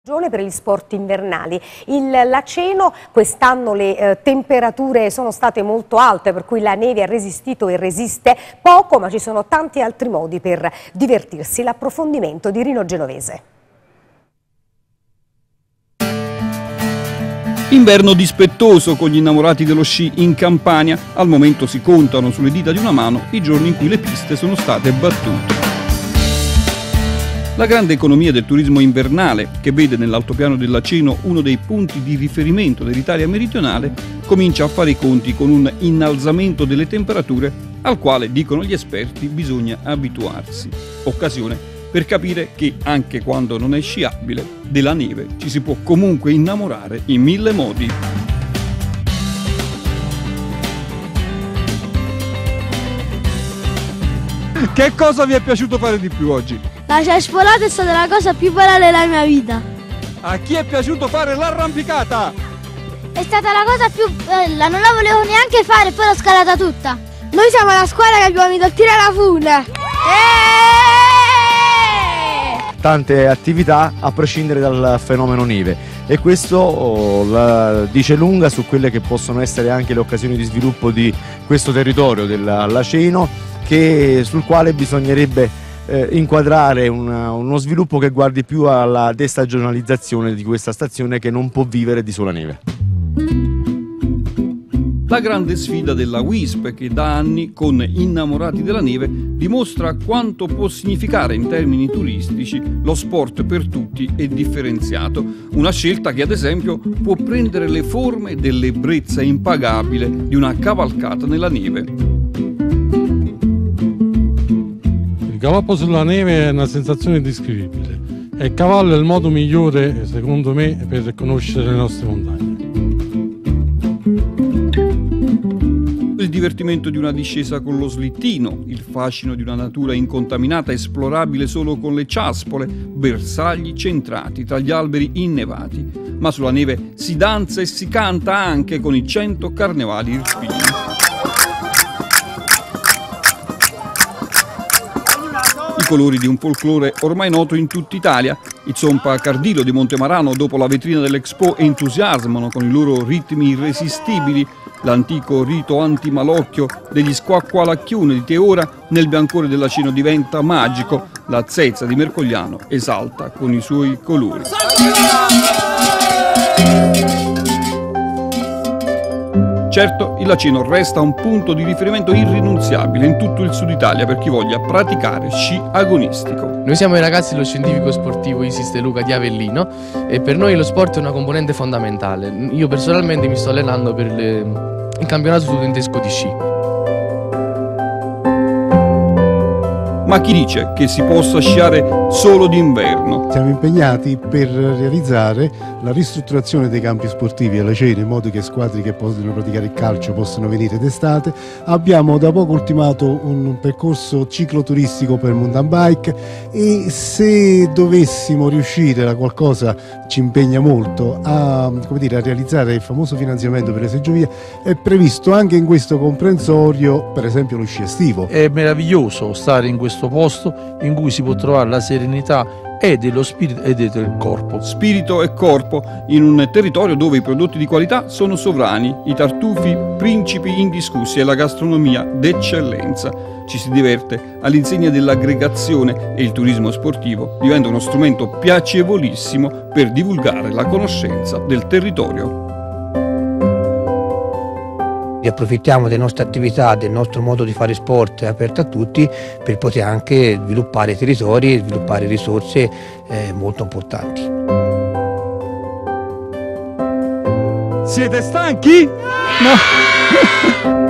Per gli sport invernali. Il Laceno, quest'anno le temperature sono state molto alte, per cui la neve ha resistito e resiste poco, ma ci sono tanti altri modi per divertirsi. L'approfondimento di Rino Genovese. Inverno dispettoso con gli innamorati dello sci in Campania. Al momento si contano sulle dita di una mano i giorni in cui le piste sono state battute. La grande economia del turismo invernale, che vede nell'altopiano del Laceno uno dei punti di riferimento dell'Italia meridionale, comincia a fare i conti con un innalzamento delle temperature al quale, dicono gli esperti, bisogna abituarsi. Occasione per capire che, anche quando non è sciabile, della neve ci si può comunque innamorare in mille modi. Che cosa vi è piaciuto fare di più oggi? La cespolata è stata la cosa più bella della mia vita. A chi è piaciuto fare l'arrampicata? È stata la cosa più bella, non la volevo neanche fare, poi l'ho scalata tutta. Noi siamo la squadra che abbiamo vinto il tiro alla fune. Tante attività a prescindere dal fenomeno neve, e questo dice lunga su quelle che possono essere anche le occasioni di sviluppo di questo territorio del Laceno, sul quale bisognerebbe inquadrare uno sviluppo che guardi più alla destagionalizzazione di questa stazione, che non può vivere di sola neve. La grande sfida della WISP, che da anni, con Innamorati della Neve, dimostra quanto può significare in termini turistici lo sport per tutti e differenziato. Una scelta che, ad esempio, può prendere le forme dell'ebbrezza impagabile di una cavalcata nella neve. Il galoppo sulla neve è una sensazione indescrivibile e il cavallo è il modo migliore, secondo me, per conoscere le nostre montagne. Il divertimento di una discesa con lo slittino, il fascino di una natura incontaminata esplorabile solo con le ciaspole, bersagli centrati tra gli alberi innevati. Ma sulla neve si danza e si canta anche con i 100 carnevali irpini. I colori di un folklore ormai noto in tutta Italia. I Zompa Cardilo di Montemarano, dopo la vetrina dell'Expo, entusiasmano con i loro ritmi irresistibili. L'antico rito antimalocchio degli Squacqualacchiune di Teora nel biancore del Laceno diventa magico. La zezza di Mercogliano esalta con i suoi colori. Certo, il Laceno resta un punto di riferimento irrinunziabile in tutto il sud Italia per chi voglia praticare sci agonistico. Noi siamo i ragazzi dello scientifico sportivo Isis De Luca di Avellino e per noi lo sport è una componente fondamentale. Io personalmente mi sto allenando per il campionato studentesco di sci. Ma chi dice che si possa sciare solo d'inverno? Siamo impegnati per realizzare la ristrutturazione dei campi sportivi a Laceno, in modo che squadre che possono praticare il calcio possano venire d'estate. Abbiamo da poco ultimato un percorso cicloturistico per mountain bike e se dovessimo riuscire a qualcosa, ci impegna molto, a realizzare il famoso finanziamento per le seggiovie, è previsto anche in questo comprensorio per esempio lo sci estivo. È meraviglioso stare in questo posto in cui si può trovare la serenità e dello spirito e del corpo. Spirito e corpo in un territorio dove i prodotti di qualità sono sovrani, i tartufi principi indiscussi e la gastronomia d'eccellenza. Ci si diverte all'insegna dell'aggregazione e il turismo sportivo diventa uno strumento piacevolissimo per divulgare la conoscenza del territorio. Approfittiamo delle nostre attività, del nostro modo di fare sport aperto a tutti per poter anche sviluppare territori e sviluppare risorse molto importanti. Siete stanchi? No!